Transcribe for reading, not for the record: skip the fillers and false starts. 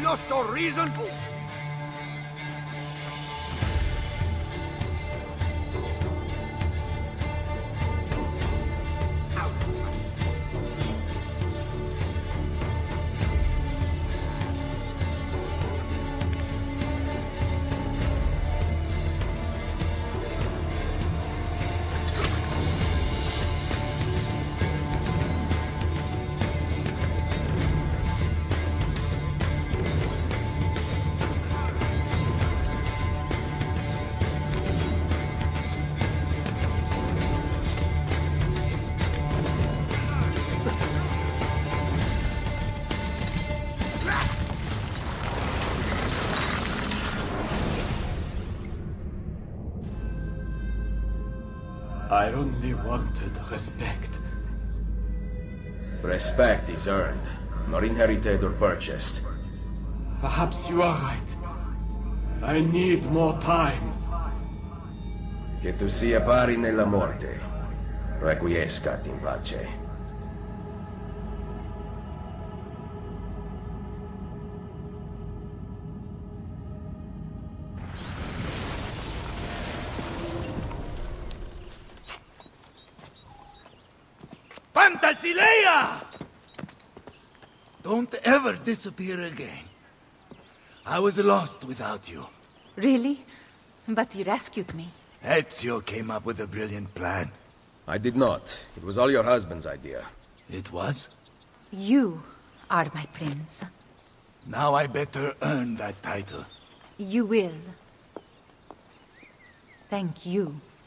just a reason? I only wanted respect. Respect is earned, not inherited or purchased. Perhaps you are right. I need more time. Che tu sia pari nella morte. Requiescat in pace. Pantasilea! Don't ever disappear again. I was lost without you. Really? But you rescued me. Ezio came up with a brilliant plan. I did not. It was all your husband's idea. It was? You are my prince. Now I better earn that title. You will. Thank you.